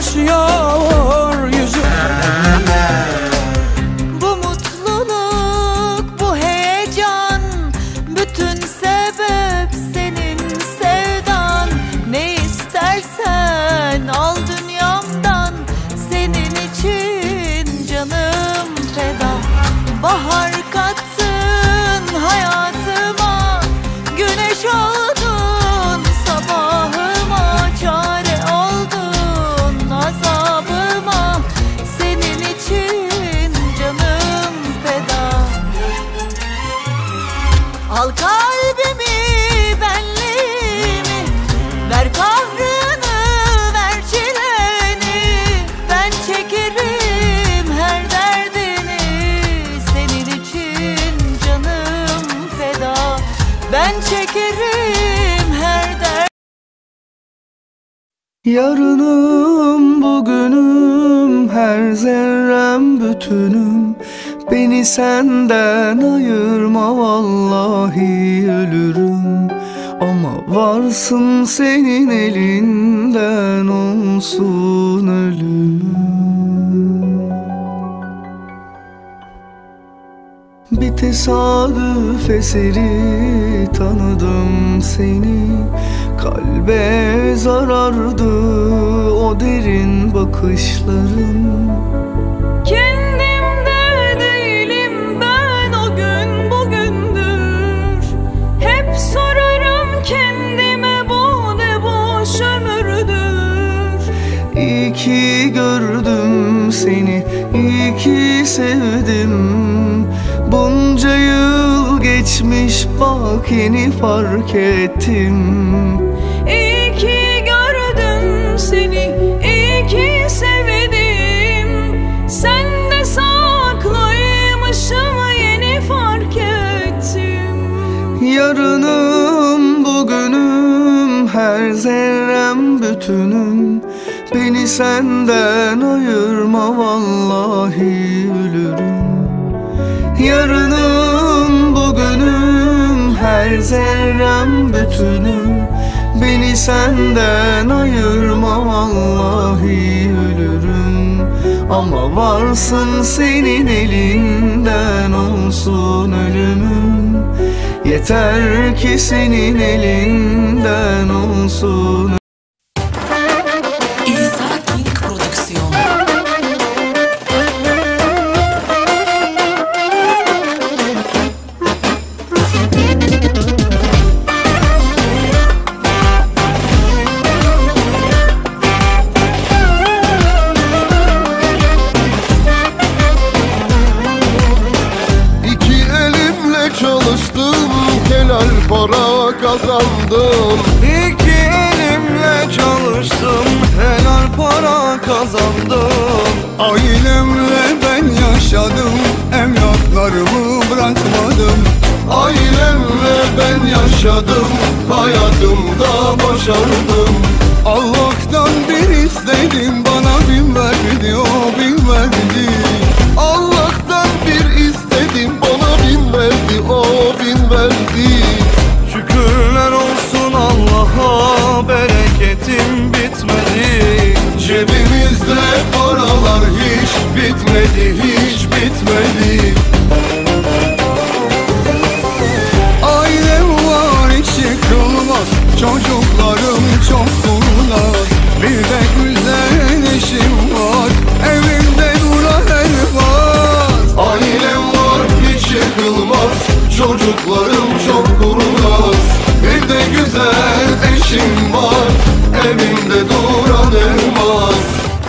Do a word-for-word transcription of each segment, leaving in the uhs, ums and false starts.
taşıyor yüzüm. Bu mutluluk, bu heyecan, bütün sebep senin sevdan. Ne istersen al dünyamdan, senin için canım feda. Bahar kattın hayatıma, güneş oldun sabahıma, çare oldun azabıma, senin için canım feda. Al kalbimi, benliğimi, ver kahrını, ver çileni. Ben çekerim her derdini, senin için canım feda. Ben çekerim her derdini. Yarınım, bugünüm, her zerrem bütünüm. Beni senden ayırma, vallahi ölürüm. Ama varsın senin elinden olsun ölümüm. Bir tesadüf eseri tanıdım seni. Kalbe zarardı o derin bakışların. Kendimde değilim ben, o gün bugündür. Hep sorarım kendime, bu ne boş ömürdür. İyi ki gördüm seni, iyi ki sevdim. Bunca yıl geçmiş, bak yeni fark ettim. İyi ki gördüm seni, iyi ki sevdim. Sen de saklıymışım, yeni fark ettim. Yarınım, bugünüm, her zerrem bütünüm. Beni senden ayırma, vallahi ölürüm. Yarınım, bugünüm, her zerrem bütünüm. Beni senden ayırma, vallahi ölürüm. Ama varsın senin elinden olsun ölümüm. Yeter ki senin elinden olsun. İsa King Prodüksiyon. Çalıştım, helal para kazandım. İki elimle çalıştım, helal para kazandım. Ailemle ben yaşadım, evlatlarımı bırakmadım. Ailemle ben yaşadım, hayatımda başardım. Allah'tan bir istedim, bana bin verdi, o bin verdi. Allah'tan bir istedim, bana bin verdi, o bin verdi. Şükürler olsun Allah'a, bereketim bitmedi. Cebimizde paralar hiç bitmedi, hiç bitmedi. Ailem var, hiç yıkılmaz, çocuklarım çok kurnaz. Bir de güzel eşim var, evimde duran elmas. Ailem var, hiç yıkılmaz, çocuklarım çok kurnaz. Bir de güzel eşim var, evimde duran elmas.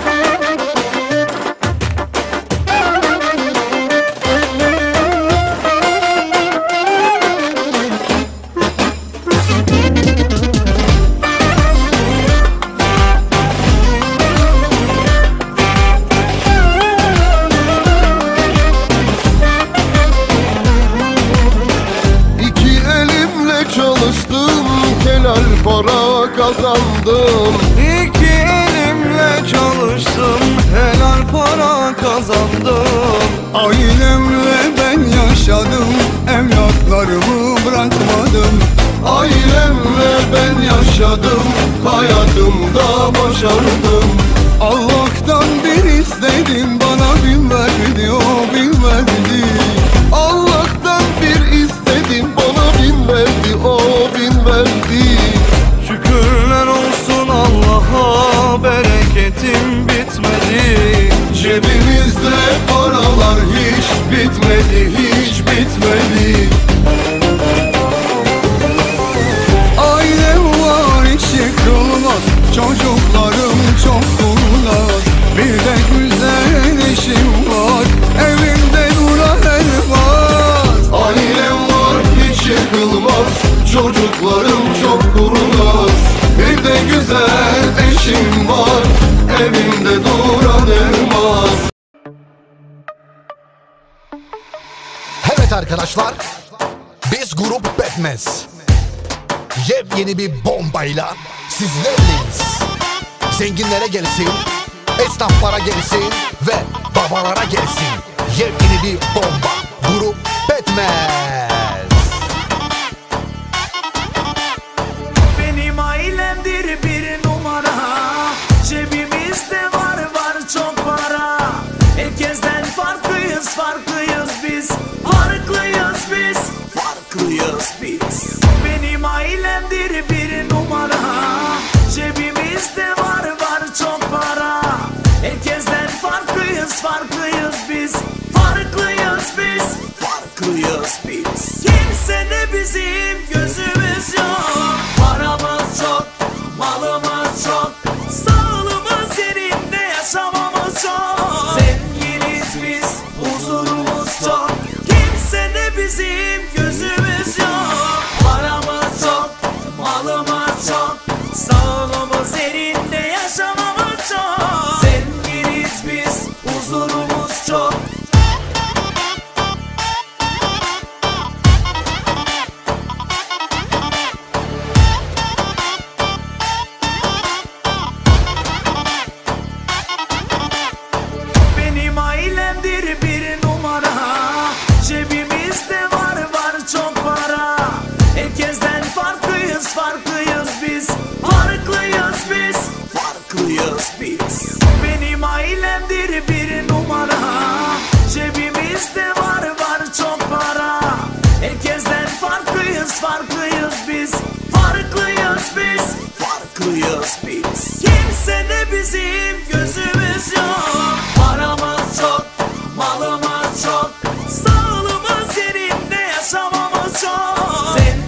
Çalıştım, helal para kazandım. İki elimle çalıştım, helal para kazandım. Ailemle ben yaşadım, evlatlarımı bırakmadım. Ailemle ben yaşadım, hayatımda başardım. Allah'tan bir istedim, bana bin verdi, o bin verdi. Allah'tan bir istedim, bana bin verdi, o bin verdi. Şükürler olsun Allah'a, bereketim bitmedi. Cebimizde paralar hiç bitmedi, hiç bitmedi. Ailem var hiç yıkılmaz, çocuklarım çok kurnaz. Bir de güzel eşim var, evimde duran elmas. Ailem var hiç yıkılmaz, çocuklarım çok kurnaz. Bir de güzel eşim var, evimde duran elmas. Evet arkadaşlar, biz grup Betmez yepyeni bir bombayla sizlerleyiz. Zenginlere gelsin, esnaflara gelsin ve babalara gelsin. Yepyeni bir bomba, grup Betmez. Benim ailemdir bir numara, cebimizde var var çok para. Herkesten farklıyız, farklıyız biz, farklıyız biz, farklıyız biz. Benim ailemdir bir numara, cebimizde var var çok para. Herkesten farklıyız, farklıyız biz, farklıyız biz, farklıyız biz. Kimse de bizim gözümüz yok. Paramız çok, malımız çok, sağlığımız yerinde, yaşamamız çok. Zenginiz biz, huzurumuz çok. Kimse de bizim gözümüz yok. Paramız çok, malımız çok, sağlığımız yerinde, yaşamamız çok. Zenginiz biz, huzurumuz çok. Benim ailemdir bir numara, cebimizde var var çok para. Herkesten farklıyız, farklıyız biz, farklıyız biz, farklıyız biz. Benim ailemdir bir numara, cebimizde var var çok para. Herkesten farklıyız, farklıyız biz, farklıyız biz, farklıyız biz. Kimse de bizim gözümüz yok. Paramız çok, malımız çok, sağlığımız yerinde, yaşamamız çok.